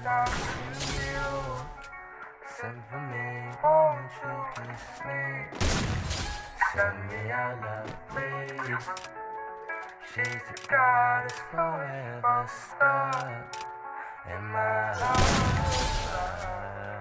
talk to you. Send for me, won't you kiss me? Send me your love, please. She's the goddess forever stuck in my heart.